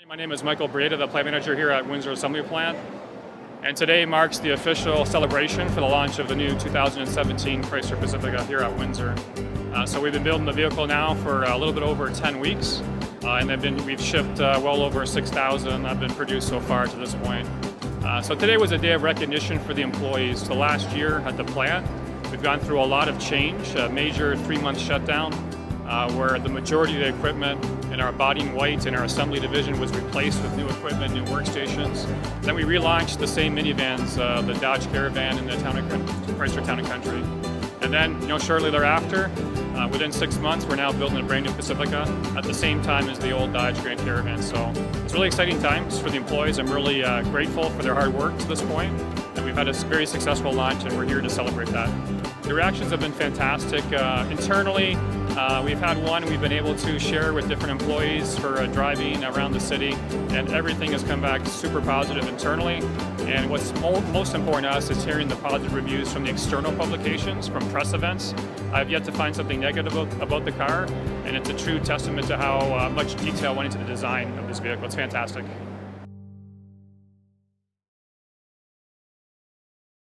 My name is Michael Brieda, the plant manager here at Windsor Assembly Plant. And today marks the official celebration for the launch of the new 2017 Chrysler Pacifica here at Windsor. So we've been building the vehicle now for a little bit over 10 weeks. And we've shipped well over 6,000 that have been produced so far to this point. So today was a day of recognition for the employees. So last year at the plant, we've gone through a lot of change, a major 3-month shutdown, where the majority of the equipment in our body in white in our assembly division was replaced with new equipment, new workstations. Then we relaunched the same minivans, the Dodge Caravan and the Chrysler Town & Country. And then, shortly thereafter, within 6 months, we're now building a brand new Pacifica at the same time as the old Dodge Grand Caravan. So it's really exciting times for the employees. I'm really grateful for their hard work to this point. And we've had a very successful launch, and we're here to celebrate that. The reactions have been fantastic. Internally, we've had one we've been able to share with different employees for driving around the city, and everything has come back super positive internally. And what's most important to us is hearing the positive reviews from the external publications, from press events. I've yet to find something negative about the car, and it's a true testament to how much detail went into the design of this vehicle. It's fantastic.